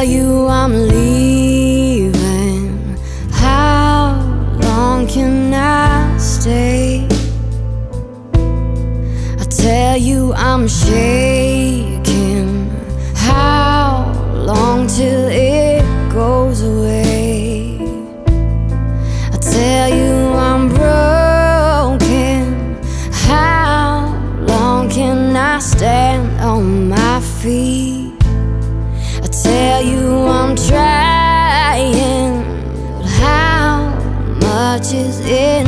you I'm leaving, how long can I stay? I tell you I'm shaking, how long till it goes away? I tell you I'm broken, how long can I stand on my feet? I tell you I'm trying, but how much is it?